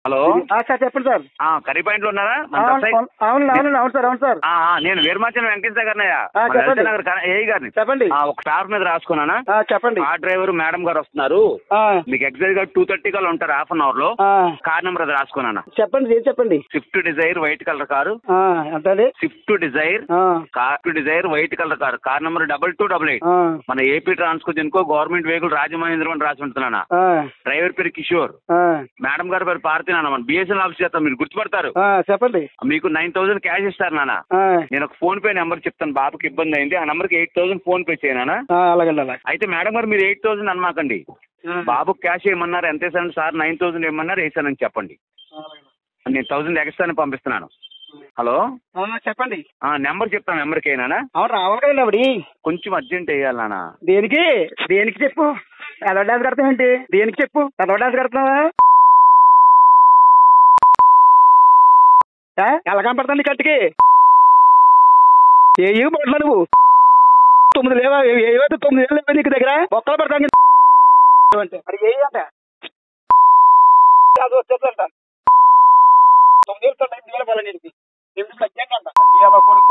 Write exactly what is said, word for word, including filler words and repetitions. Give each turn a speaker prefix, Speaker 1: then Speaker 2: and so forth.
Speaker 1: Hello
Speaker 2: sir చెప్పండి sir.
Speaker 1: Curry point లో ఉన్నారా?
Speaker 2: అవును అవును అవును సార్ అవును సార్.
Speaker 1: నేను వీరమాచలం వెంకటేశ్వర
Speaker 2: చెప్పండి
Speaker 1: గారినయ్య ఏ గారిని
Speaker 2: చెప్పండి.
Speaker 1: ఒక పేపర్ మీద రాసుకున్నానా?
Speaker 2: చెప్పండి.
Speaker 1: కార్ డ్రైవర్ మేడం గారు వస్తున్నారు, మీకు ఎగ్జాక్ట్ గా టూ థర్టీ కల్లా ఉంటారు, హాఫ్ అన్ అవర్ లో. కార్ నెంబర్ అది రాసుకున్నానా?
Speaker 2: చెప్పండి ఏం చెప్పండి.
Speaker 1: Swift Dzire white colour car.
Speaker 2: ఎంత?
Speaker 1: Swift Dzire car Dzire white colour car, car number double two double eight. మన ఏపీ ట్రాన్స్కో ఇంకో గవర్నమెంట్ వెహికల్ రాజమహేంద్రం అని రాసి ఉంటున్నానా? డ్రైవర్ పేరు కిషోర్, మేడం గారి పేరు పార్తీ నాన్న. మన బిఎస్ఎన్ ఆఫీస్ చేస్తాం, మీరు గుర్తుపడతారు.
Speaker 2: చెప్పండి.
Speaker 1: మీకు నైన్ థౌసండ్ క్యాష్ ఇస్తారు నాన్న. నేను ఒక ఫోన్ పే నెంబర్ చెప్తాను, బాబుకి ఇబ్బంది అయింది, ఆ నెంబర్ కి ఎయిట్ థౌసండ్ ఫోన్ పే చేయనా? అయితే మేడం గారు మీరు ఎయిట్ థౌసండ్ అనమాకండి, బాబుకి క్యాష్ ఏమన్నారు, ఎంత వేసాను సార్? నైన్ థౌసండ్ ఏమన్నారు, వేసానని చెప్పండి. నేను థౌసండ్ ఎక్స్ట్రాని పంపిస్తున్నాను. హలో
Speaker 2: చెప్పండి.
Speaker 1: నెంబర్ చెప్తాను, నెంబర్కి అయినా
Speaker 2: రావాలి.
Speaker 1: కొంచెం అర్జెంట్ వేయాలి నాన్న.
Speaker 2: దేనికి దేనికి చెప్పు. ఎలా డాన్స్ కడతావు ఏంటి? దేనికి చెప్పు, ఎలా డాన్స్ కడుతున్నావా? ఎలా కనపడతాను నీ కట్టుకి? ఏ పడలా నువ్వు? తొమ్మిది లేవా? ఏవైతే తొమ్మిది ఏళ్ళు లేవా నీకు దగ్గర? ఒక్కలు పడతాను అంటే మరి ఏ అంట అది వచ్చేసంట తొమ్మిది ఏళ్ళు పడాలి. నీకు ఎందుకు అంట కొడుకు